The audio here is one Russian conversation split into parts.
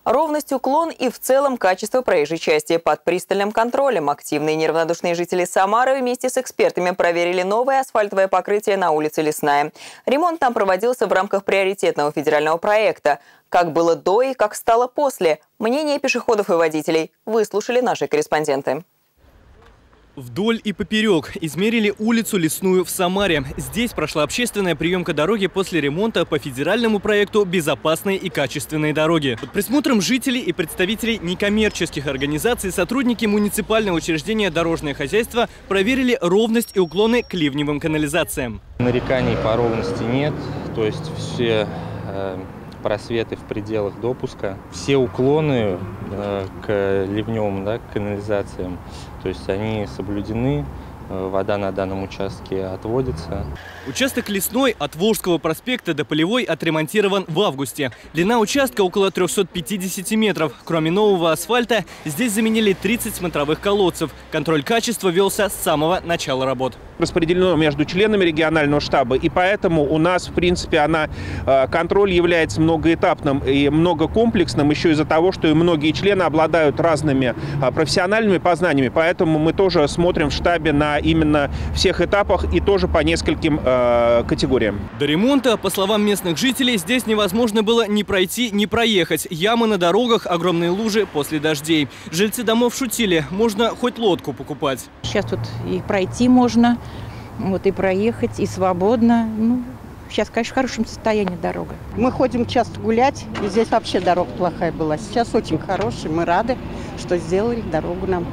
Ровность, уклон и в целом качество проезжей части под пристальным контролем. Активные и неравнодушные жители Самары вместе с экспертами проверили новое асфальтовое покрытие на улице Лесная. Ремонт там проводился в рамках приоритетного федерального проекта. Как было до и как стало после. Мнение пешеходов и водителей выслушали наши корреспонденты. Вдоль и поперек измерили улицу Лесную в Самаре. Здесь прошла общественная приемка дороги после ремонта по федеральному проекту «Безопасные и качественные дороги». Под присмотром жителей и представителей некоммерческих организаций сотрудники муниципального учреждения «Дорожное хозяйство» проверили ровность и уклоны к ливневым канализациям. Нареканий по ровности нет, то есть все просветы в пределах допуска, все уклоны к ливневым канализациям, то есть они соблюдены, вода на данном участке отводится. Участок Лесной от Волжского проспекта до Полевой отремонтирован в августе. Длина участка около 350 метров. Кроме нового асфальта, здесь заменили 30 смотровых колодцев. Контроль качества велся с самого начала работ. Распределено между членами регионального штаба, и поэтому у нас, в принципе, контроль является многоэтапным и многокомплексным, еще из-за того, что и многие члены обладают разными профессиональными познаниями. Поэтому мы тоже смотрим в штабе на именно всех этапах и тоже по нескольким категориям. До ремонта, по словам местных жителей, здесь невозможно было ни пройти, ни проехать. Ямы на дорогах, огромные лужи после дождей. Жильцы домов шутили, можно хоть лодку покупать. Сейчас тут и пройти можно, и проехать, и свободно. Сейчас, конечно, в хорошем состоянии дорога. Мы ходим часто гулять, и здесь вообще дорога плохая была. Сейчас очень хорошая, мы рады, что сделали дорогу нам,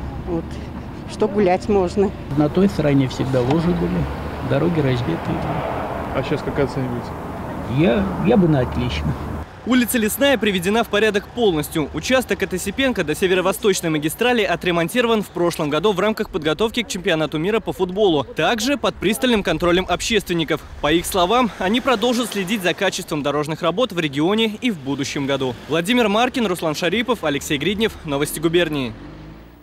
что гулять можно. На той стороне всегда лужи были, дороги разбитые. А сейчас как оцениваете? Я бы на отлично. Улица Лесная приведена в порядок полностью. Участок от Осипенко до северо-восточной магистрали отремонтирован в прошлом году в рамках подготовки к чемпионату мира по футболу. Также под пристальным контролем общественников. По их словам, они продолжат следить за качеством дорожных работ в регионе и в будущем году. Владимир Маркин, Руслан Шарипов, Алексей Гриднев. Новости губернии.